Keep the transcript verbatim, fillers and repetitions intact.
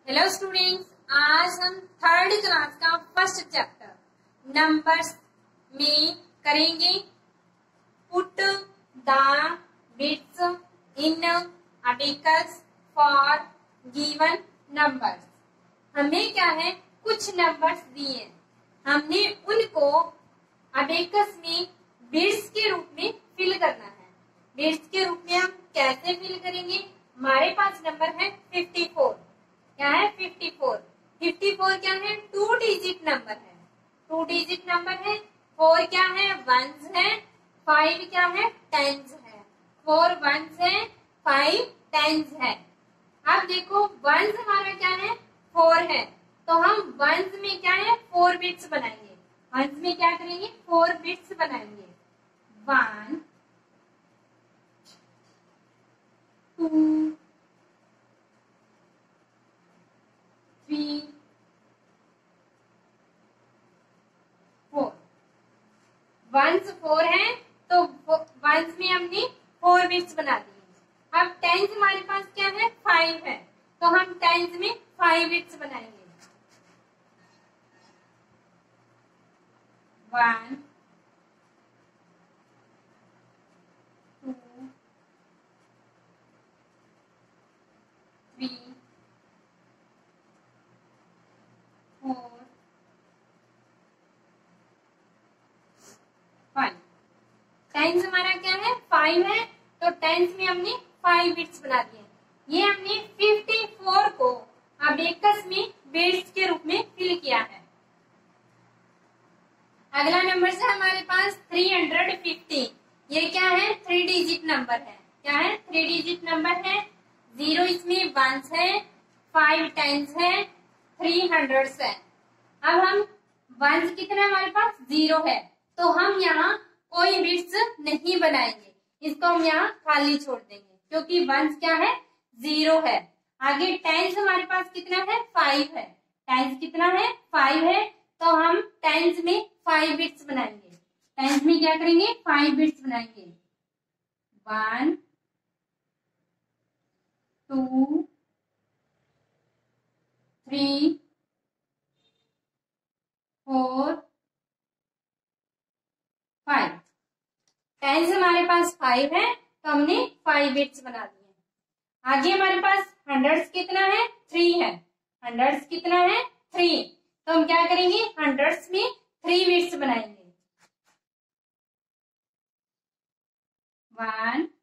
Hello students, आज हम third class का फर्स्ट चैप्टर नंबर्स में करेंगे put the beads in abacus for given numbers. हमें क्या है, कुछ नंबर्स दिए हैं, हमने उनको अबेकस में बिट्स के रूप में फिल करना है। बिट्स के रूप में हम कैसे फिल करेंगे? हमारे पास नंबर है फिफ्टी फोर। क्या है? Fifty four. फिफ्टी फोर क्या है? टू डिजिट नंबर है। टू डिजिट नंबर है। फोर क्या है? वंस है। फाइव क्या है? टेंस है। फोर वंस है, फाइव टेंस है। अब देखो वंस हमारा क्या है? फोर है, तो हम वंस में क्या है? फोर बिट्स बनाएंगे। वंस में क्या करेंगे? फोर बिट्स बनाएंगे। One, two, three, four. Ones four है, तो वंस में हमने फोर बिट्स बना दिए। अब टेंस हमारे पास क्या है? फाइव है, तो हम टेंस में फाइव बिट्स बनाएंगे। One, two, three, four, five. Tens हमारा क्या है? फाइव है, तो टेंस में हमने फाइव बिट्स बना दिए। ये हमने फिफ्टी फोर को अबेकस में बिट्स के रूप में फिल किया है। अगला नंबर है हमारे पास थ्री हंड्रेड फिफ्टी। ये क्या है? थ्री डिजिट नंबर है। क्या है? थ्री डिजिट नंबर है। जीरो इसमें वंस है, फाइव टेंस है, थ्री हंड्रेड है। अब हम वंस कितना हमारे पास? जीरो है, तो हम यहाँ कोई बिट्स नहीं बनाएंगे, इसको हम यहाँ खाली छोड़ देंगे क्योंकि वंस क्या है? जीरो है। आगे टेंस हमारे पास कितना है? फाइव है। टेंस कितना है? फाइव है, तो हम टेंस में फाइव बिट्स बनाएंगे। टेंस में क्या करेंगे? फाइव बिट्स बनाएंगे। One, two, three, four, five. Tens हमारे पास फाइव है, तो हमने फाइव बिट्स बना दिए। आगे हमारे पास हंड्रेड्स कितना है? थ्री है। हंड्रेड्स कितना है? थ्री, तो हम क्या करेंगे? हंड्रेड्स में थ्री बिट्स बनाएंगे। वन,